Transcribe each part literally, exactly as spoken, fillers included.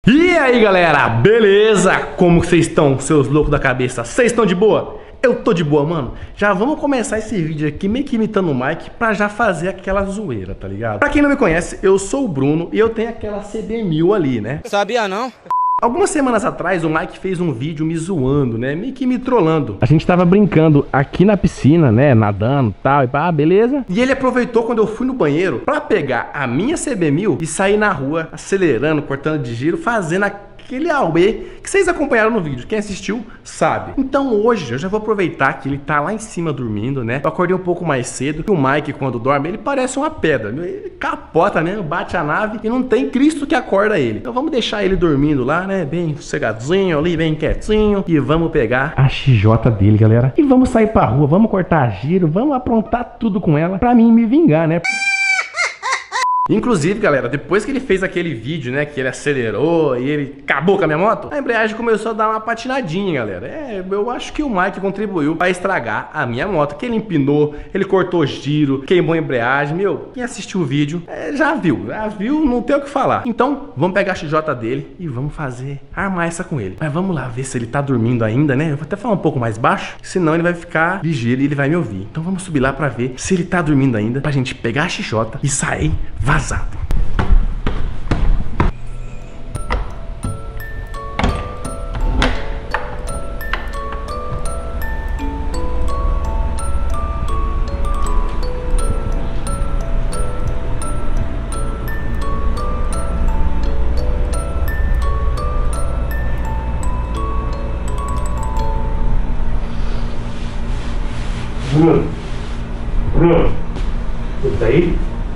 E aí galera, beleza? Como vocês estão, seus loucos da cabeça? Vocês estão de boa? Eu tô de boa, mano. Já vamos começar esse vídeo aqui meio que imitando o Mike pra já fazer aquela zoeira, tá ligado? Pra quem não me conhece, eu sou o Bruno e eu tenho aquela C B mil ali, né? Sabia não? Algumas semanas atrás o Mike fez um vídeo me zoando, né? Meio que me trollando. A gente tava brincando aqui na piscina, né? Nadando e tal, e pá, beleza? E ele aproveitou quando eu fui no banheiro pra pegar a minha C B mil e sair na rua, acelerando, cortando de giro, fazendo aquele auê que vocês acompanharam no vídeo. Quem assistiu sabe. Então hoje eu já vou aproveitar que ele tá lá em cima dormindo, né? Eu acordei um pouco mais cedo. E o Mike, quando dorme, ele parece uma pedra. Ele capota, né? Bate a nave e não tem Cristo que acorda ele. Então vamos deixar ele dormindo lá, né? Bem sossegadinho ali, bem quietinho. E vamos pegar a X J dele, galera. E vamos sair pra rua, vamos cortar giro, vamos aprontar tudo com ela pra mim me vingar, né? Inclusive, galera, depois que ele fez aquele vídeo, né, que ele acelerou e ele acabou com a minha moto, a embreagem começou a dar uma patinadinha, galera. É, eu acho que o Mike contribuiu para estragar a minha moto, que ele empinou, ele cortou giro, queimou a embreagem. Meu, quem assistiu o vídeo é, já viu, já viu, não tem o que falar. Então, vamos pegar a X J dele e vamos fazer, armar essa com ele. Mas vamos lá ver se ele tá dormindo ainda, né? Eu vou até falar um pouco mais baixo, senão ele vai ficar ligeiro e ele vai me ouvir. Então vamos subir lá para ver se ele tá dormindo ainda, pra gente pegar a X J e sair vazado. Bruno, Bruno, você tá aí?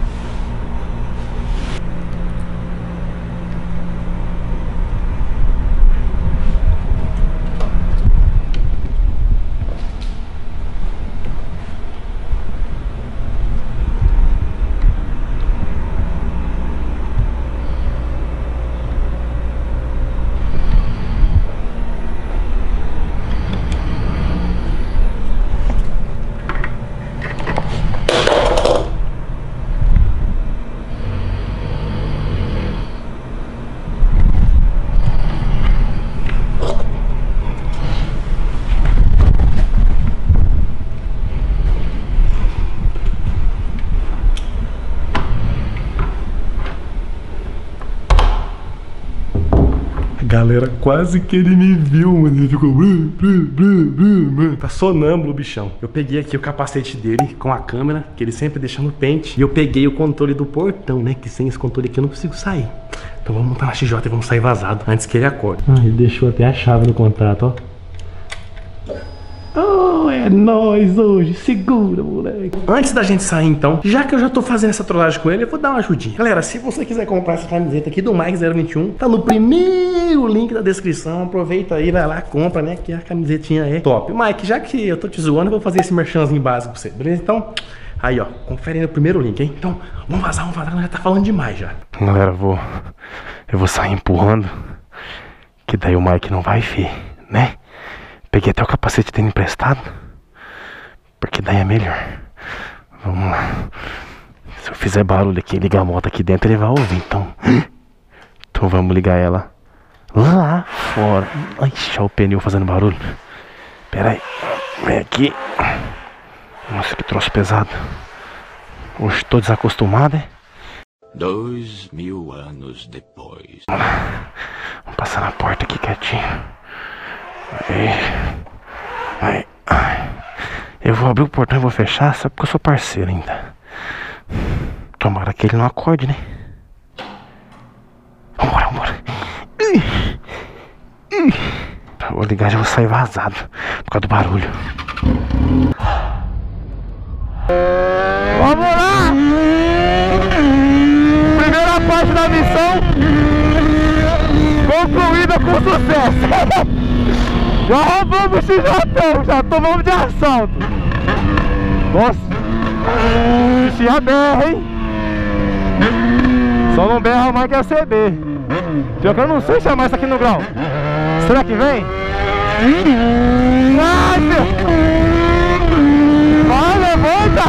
Galera, quase que ele me viu, mano. Ele ficou... Tá sonâmbulo o bichão. Eu peguei aqui o capacete dele com a câmera, que ele sempre deixa no pente. E eu peguei o controle do portão, né? Que sem esse controle aqui eu não consigo sair. Então vamos montar na X J e vamos sair vazado antes que ele acorde. Ah, ele deixou até a chave no contato, ó. Oh, é nóis hoje, segura, moleque. Antes da gente sair então, já que eu já tô fazendo essa trollagem com ele, eu vou dar uma ajudinha. Galera, se você quiser comprar essa camiseta aqui do Mike zero vinte e um, tá no primeiro link da descrição. Aproveita aí, vai lá, compra, né, que a camisetinha é top. Mike, já que eu tô te zoando, eu vou fazer esse merchanzinho básico pra você, beleza? Então, aí ó, confere aí no primeiro link, hein? Então, vamos vazar, vamos vazar, já tá falando demais já. Galera, eu vou, eu vou sair empurrando, que daí o Mike não vai ver, né? Peguei até o capacete dele emprestado, porque daí é melhor. Vamos lá. Se eu fizer barulho aqui e ligar a moto aqui dentro, ele vai ouvir. Então, então vamos ligar ela lá fora. Ai, deixa o pneu fazendo barulho. Pera aí. Vem aqui. Nossa, que troço pesado. Hoje tô desacostumado, hein? Dois mil anos depois. Vamos lá. Vamos passar na porta aqui quietinho. Aí, aí, aí. Eu vou abrir o portão e vou fechar, só porque eu sou parceiro ainda. Tomara que ele não acorde, né? Vambora, vambora. Vou ligar e já vou sair vazado por causa do barulho. Vamos lá! Primeira parte da missão concluída com sucesso. Já roubamos o X J, já tomamos de assalto. Nossa, bichinha berra, hein? Só não berra mais que a C B. Pior que eu não sei chamar isso aqui no grau. Será que vem? Ai, meu! Vai, levanta!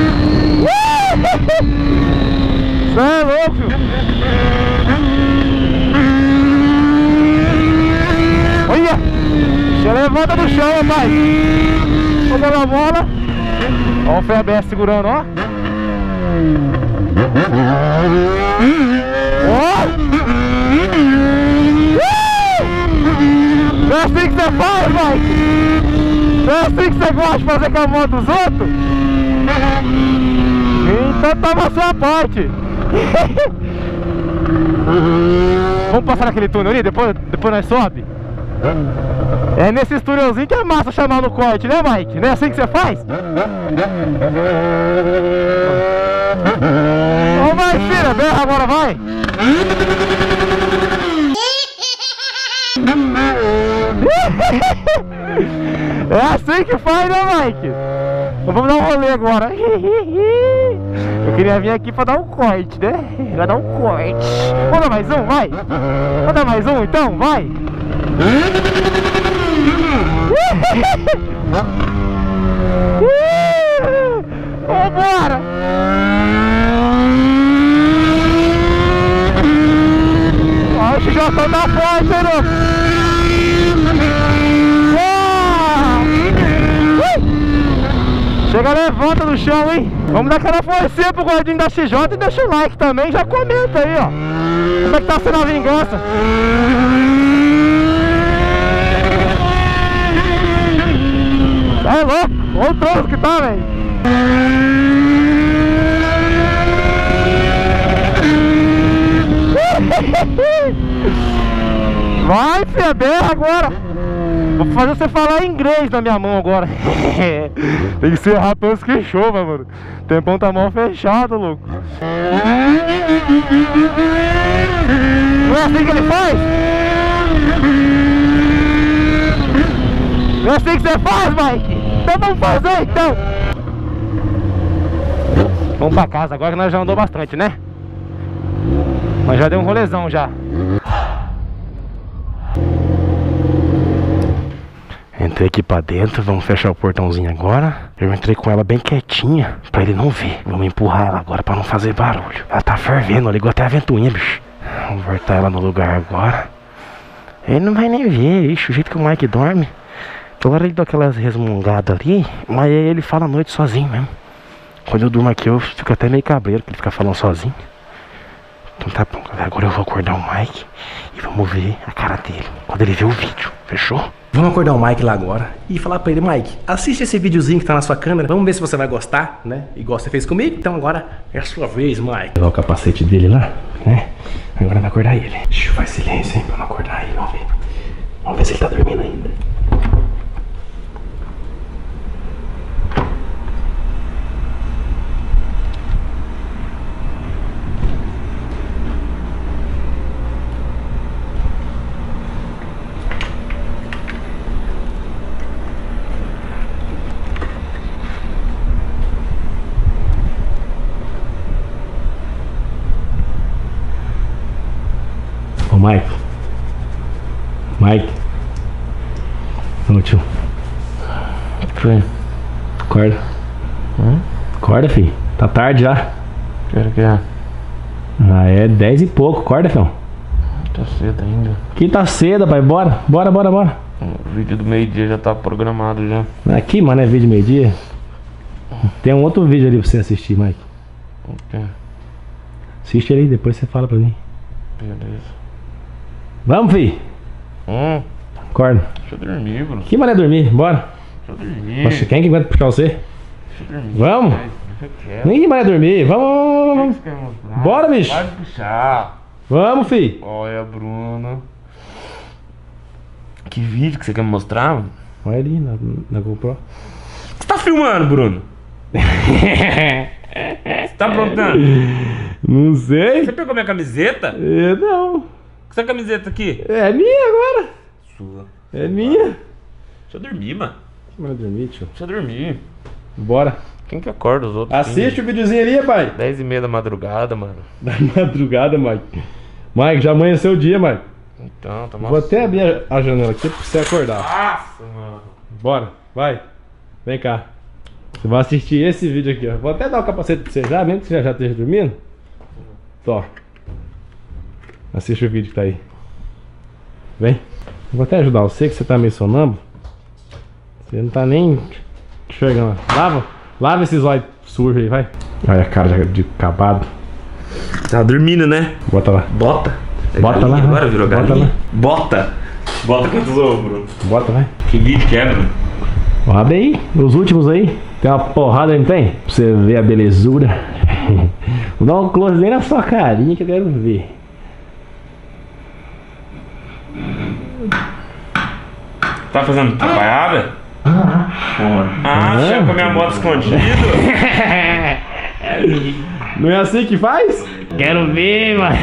Você é louco! Levanta do chão, pai. Jogando a bola. Ó o F B S segurando, ó. Ó. Não é assim que você faz, Mike. Não é assim que você gosta de fazer com a moto dos outros. Então toma a sua parte. Vamos passar naquele túnel ali, depois, depois nós sobe. É nesse túnelzinho que é massa chamar no corte, né, Mike? Não é assim que você faz? Ô, vai, filha, berra agora, vai! É assim que faz, né, Mike? Então vamos dar um rolê agora. Eu queria vir aqui pra dar um corte, né? Vai dar um corte. Vamos dar mais um, vai! Vamos dar mais um, então, vai! Vambora! Ó, o X J tá forte, hein, louco? Chega, levanta do chão, hein? Vamos dar aquela forcinha pro gordinho da X J e deixa o like também. Já comenta aí, ó. Como é que tá sendo a vingança? É louco, olha o troço que tá, velho. Vai, filha, berra agora. Vou fazer você falar inglês na minha mão agora. Tem que ser rápido antes que chova, mano. O tempão tá mal fechado, louco. Não é assim que ele faz? Não é assim que você faz, Mike? Então vamos fazer, então. Vamos pra casa agora que nós já andou bastante, né? Mas já deu um rolezão já. Entrei aqui pra dentro, vamos fechar o portãozinho agora. Eu entrei com ela bem quietinha, pra ele não ver. Vamos empurrar ela agora pra não fazer barulho. Ela tá fervendo, ligou até a ventoinha, bicho. Vamos voltar ela no lugar agora. Ele não vai nem ver, ixi, o jeito que o Mike dorme. Toda hora ele dá aquelas resmungadas ali, mas aí ele fala à noite sozinho mesmo. Quando eu durmo aqui eu fico até meio cabreiro, que ele fica falando sozinho. Então tá bom, galera, agora eu vou acordar o Mike e vamos ver a cara dele quando ele ver o vídeo, fechou? Vamos acordar o Mike lá agora e falar pra ele: Mike, assiste esse videozinho que tá na sua câmera, vamos ver se você vai gostar, né? Igual você fez comigo. Então agora é a sua vez, Mike. Vou levar o capacete dele lá, né? Agora vai acordar ele. Deixa eu fazer silêncio, hein, pra não acordar ele, vamos ver. Vamos ver se ele tá dormindo ainda. Ô, Mike. Mike. Ô, tio. O que foi? Acorda. Hum? Acorda, filho. Tá tarde já. Que hora que é? Ah, é dez e pouco. Acorda, filho. Tá cedo ainda. Que tá cedo, pai. Bora. Bora, bora, bora. O vídeo do meio-dia já tá programado já. Aqui, mano, é vídeo meio-dia. Tem um outro vídeo ali pra você assistir, Mike. O quê? Assiste ali, depois você fala pra mim. Beleza. Vamos, filho. Hum. Acorda. Deixa eu dormir, Bruno. Que mané dormir? Bora. Deixa eu dormir. Poxa, quem que aguenta puxar você? Deixa eu dormir. Vamos. Deixa eu quieto. Nem mané dormir. Vamos, vamos, vamos. O que você quer mostrar? Bora, bicho. Pode puxar. Vamos, filho. Olha, Bruno. Que vídeo que você quer me mostrar? Mano? Olha ali na, na GoPro. Você tá filmando, Bruno? Você tá aprontando? Não sei. Você pegou minha camiseta? É, não. Essa camiseta aqui? É minha agora. Sua. É minha. Deixa eu dormir, mano. Que mané dormir, tio. Deixa eu dormir. Bora. Quem que acorda os outros? Assiste o videozinho ali, pai. Dez e meia da madrugada, mano. Da madrugada, Mike. Mike, já amanheceu o dia, Mike. Então, tá Vou até abrir a, a janela aqui pra você acordar. Nossa, mano. Bora, vai. Vem cá. Você vai assistir esse vídeo aqui, ó. Vou até dar o capacete pra você já, mesmo que você já esteja dormindo. Tó. Assiste o vídeo que tá aí. Vem. Vou até ajudar você, que você tá meio sonâmbulo. Você não tá nem enxergando. Lava, lava esses olhos sujos aí, vai. Olha a cara de acabado. Tá dormindo, né? Bota lá. Bota. É Bota galinha, lá. Agora virou Bota galinha. lá. Bota. Bota quantos ovos, Bruno? Bota, vai. Que vídeo que é, Bruno? Ó, abre aí, os últimos aí. Tem uma porrada aí, não tem? Pra você ver a belezura. Vou dar um close nem na sua carinha que eu quero ver. Tá fazendo trabalhada? Ah, chega com a minha moto escondida. Não é assim que faz? Quero ver, mano.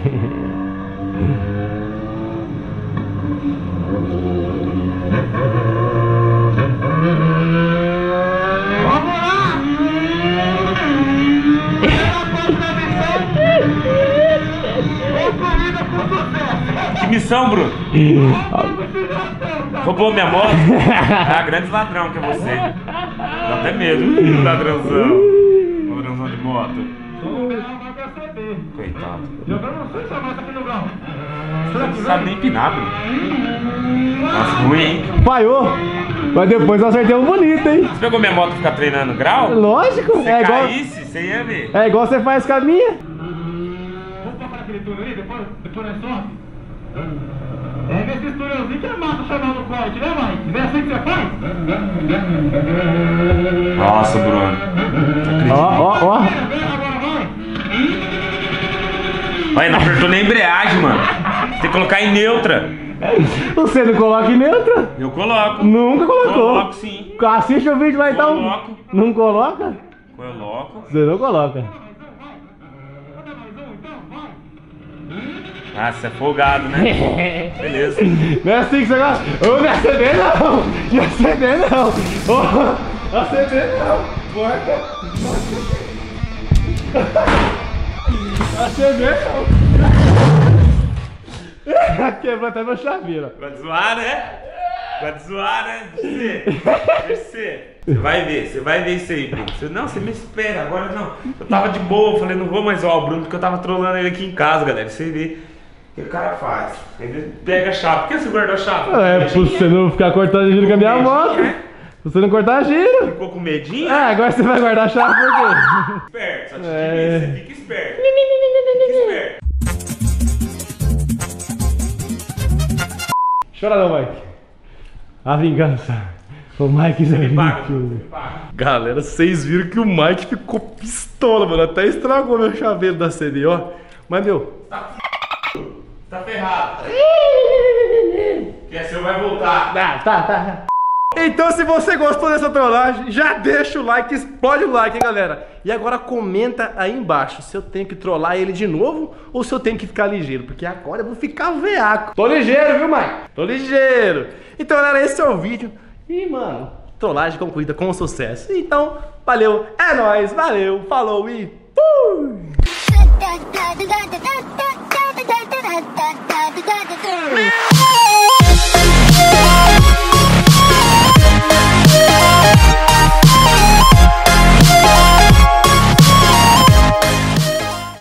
Que missão, Bruno? Roubou minha moto? Ah, grande ladrão que é você. Dá até medo, ladrãozão. Ladrãozão de moto. Coitado. Você não sabe nem empinar, Bruno. Nossa, ruim, hein? Falhou. Mas depois eu acertei um bonito, hein? Você pegou minha moto e ficar treinando grau? Lógico. Se É igual, caísse, você ia ver. é igual você faz com a minha. Vamos passar aquele túnel ali, depois, depois nós sobe? É nesse túnelzinho que é massa chamar no corte, né, Mike? Não é assim que você faz? Nossa, Bruno. Ó, ó, ó. Vem, agora vai! Olha, não apertou nem a embreagem, mano. Você tem que colocar em neutra. Você não coloca em neutra? Eu coloco. Nunca colocou. Coloco sim. Assiste o vídeo lá então. Coloco. Não coloca? Coloco. Você não coloca. Ah, você é folgado, né? Beleza. Não é assim que você gosta? Ô, não é C D não! Não é C D não! Ô, não é C D não! Porca! Não é C D não! Quebrou até meu chaveiro. Vai te zoar, né? Vai te zoar, né? Deixa eu ver. Você vai ver, você vai ver isso aí, Bruno. Você, não, você me espera, agora não. Eu tava de boa, eu falei, não vou mais zoar o Bruno, porque eu tava trolando ele aqui em casa, galera. Você vê o que o cara faz. Ele pega a chapa. Por que você guardou a chapa? É, pra você não ficar cortando giro com a minha moto. Pra você não cortar giro. Ficou com medinho? Ah, agora você vai guardar a chave por quê? Esperto, só te É. digo isso, você fica esperto. Fica esperto. Chora não, Mike. A vingança. O Mike Me zero paga, vinte e um. me paga. Galera, vocês viram que o Mike ficou pistola, mano. Até estragou meu chaveiro da C D, ó. Mas, meu... Tá ferrado. Que é seu vai voltar. Tá, tá, tá. Então, se você gostou dessa trollagem, já deixa o like, explode o like, hein, galera. E agora comenta aí embaixo se eu tenho que trollar ele de novo ou se eu tenho que ficar ligeiro, porque agora eu vou ficar veaco. Tô ligeiro, viu, Mike? Tô ligeiro. Então, galera, esse é o vídeo. E, mano, trollagem concluída com sucesso. Então, valeu, é nóis, valeu, falou e fui! da da da da da da da da da da da da